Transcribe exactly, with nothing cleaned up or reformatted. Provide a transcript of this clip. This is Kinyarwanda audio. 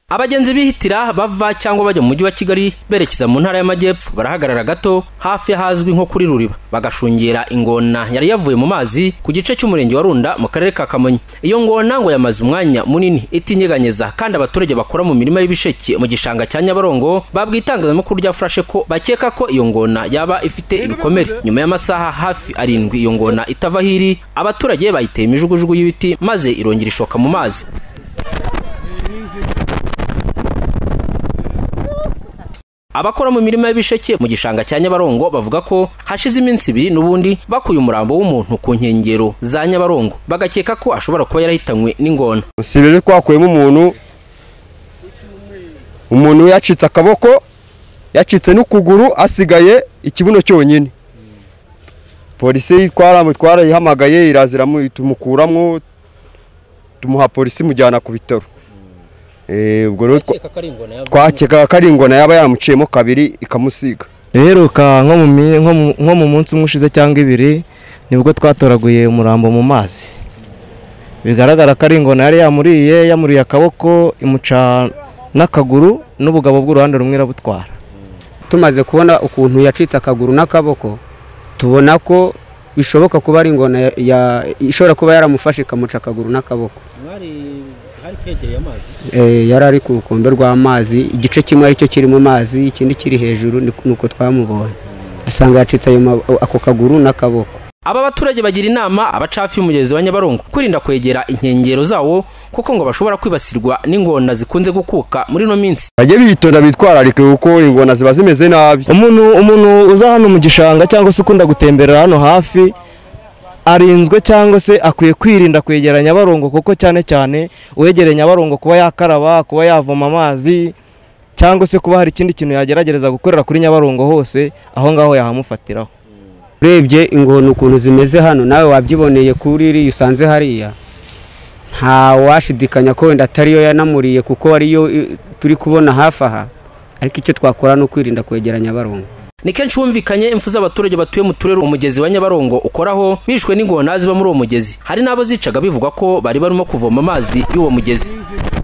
Abagenzi bihitira bava cyangwa bajya mu mujyi wa Kigali berekeza mu ntara y'Amajyepfo barahagarara gato hafi hazwi nko kuri Ruriba bagashungera ingona yari yavuye mu mazi ku gice cy'umurenge wa Runda mu karere ka Kamonyi. Iyo ngona ngo yamaze umwanya munini itinyeganyeza kandi abaturage bakora mu mirima y'ibisheke mu gishanga cya Nyabarongo babwitangazamakuru rya Flash ko bakeka ko iyo ngona yaba ifite ibikomere. Nyuma y'amasaha hafi arindwi iyo ngona itava hiri, abaturage bayiteye imijugujugu y'ibiti maze irongera ishoka mu mazi. Abakora mu mirima y'ibisheke mu gishanga cya Nyabarongo bavuga ko hashize iminsi ibiri n'ubundi bakuye umurambo w'umuntu ku nkengero za Nyabarongo bagakeka ko ashobora kuba yarahitanywe n'ingona. Sibeje kwakuyemo umuntu umuntu yacitse akaboko, yacitse n'ukuguru, asigaye ikibuno cyonyine. Polisi twaramu twarayihamagaye irazira tumukuramwo, tumuha polisi mujyana ku bitaro. Eh ubwo rero twakeka ko ari ingona yaba yamuciyemo kabiri ikamusiga. Reheruka nko mu nko mu munsi umushize cyangwa ibiri nibwo twatoraguye umurambo mu mazi. Bigaragara ko ari ingona yari yamuriye yamuriye akaboko imuca n'akaguru n'ubugabo bw'uruhande rumwe irabutwara. Tumaze kubona ukuntu yacitse akaguru n'akaboko tubona ko bishoboka kuba ari ingona ishobora kuba yaramufashe ikamuca akaguru n'akaboko. Hari kwegereye amazi eh yari ari ku rukombe rw'amazi, igice kimwe ari cyo kiri mu mazi ikindi kiri hejuru nuko twamubonye dusanga yacitse ayo ako kaguru n'akaboko. Aba baturage bagira inama abacafi y'umugezi wa Nyabarongo kwirinda kwegera inkengero zawo kuko ngo bashobora kwibasirwa n'ingona zikunze gukuka muri no minsi. Bajye bitonda bitwararike uko ingona ziba zimeze nabi. Umuntu umuntu uza hano mu gishanga cyangwa se ukunda gutembera hano hafi arinzwe cyangwa se akwiye kwirinda kwegera Nyabarongo kuko cyane cyane uwegereye Nyabarongo kuba yakaraba, kuba yavoma amazi cyangwa se kuba hari ikindi kintu yageragereza gukorera kuri Nyabarongo hose aho ngaho yahamufatiraho. Urebye ingona ukuntu zimeze hano nawe wabyiboneye kuri iri usanze hariya, nta washidikanya ko wenda atariyo yanamuriye kuko ariyo turi kubona hafi aha, ariko icyo twakora no kwirinda kwegera Nyabarongo. Ni kenshi humvikanye impfu z'abaturage batuye mu turere umugezi wa Nyabarongo ukoraho bishwe n'ingona ziba muri uwo mugezi. Hari nabo zicaga bivuga ko bari barimo kuvoma amazi y'uwo mugezi.